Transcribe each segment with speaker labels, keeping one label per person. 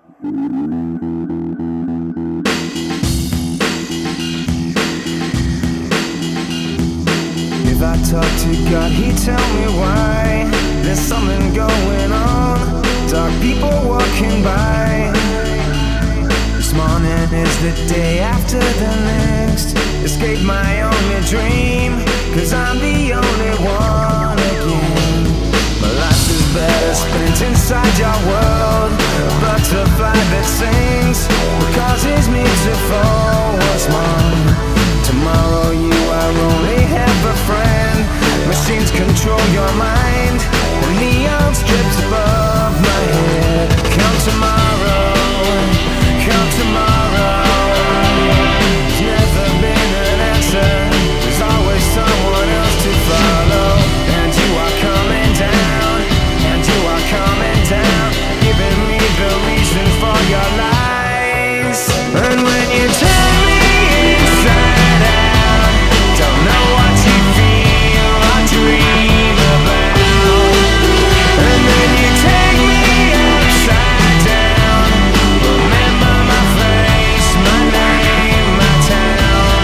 Speaker 1: If I talk to God, He'd tell me why. There's something going on, dark people walking by. This morning is the day after the next. Escape my only dream, 'cause I'm the only one again. My life is better spent inside your world. A butterfly that sings, what causes me to fall once more. Tomorrow you are only half a friend. Machines control your mind, and neon strips above my head. Come tomorrow, come tomorrow. There's never been an answer, there's always someone else to follow. And you are coming down, and you are coming down, giving me the reason for your lies. And when you turn me inside out, don't know what you feel or dream about. And then you take me upside down. Remember my face, my name, my town.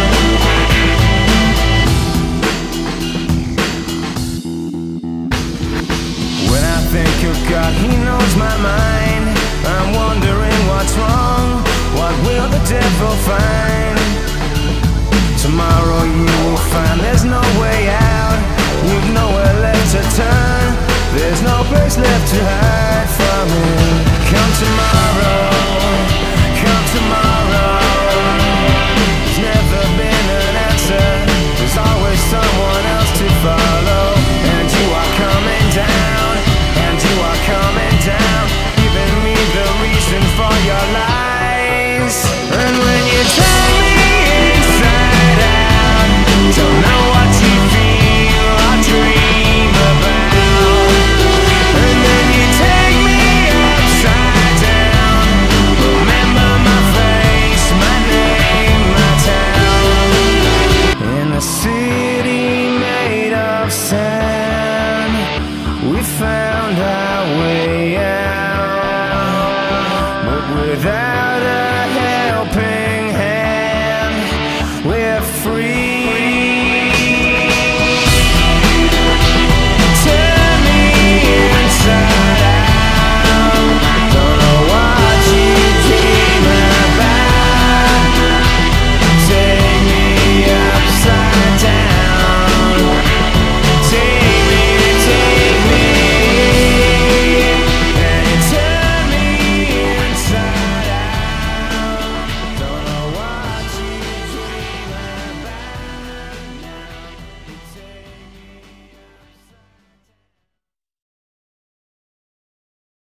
Speaker 1: When I think of God, He knows my mind. I'm wondering what's wrong, what will the devil find? Tomorrow you will find there's no way out. You've nowhere left to turn, there's no place left to hide from it. Come tomorrow, come tomorrow. There's never been an answer, there's always someone else to follow. And you are coming down, and you are coming down, giving me the reason for your lies. And when you turn me inside out, don't know what you feel or dream about. And then you take me upside down. Remember my face, my name, my town. In a city made of sand, we found our way out, but without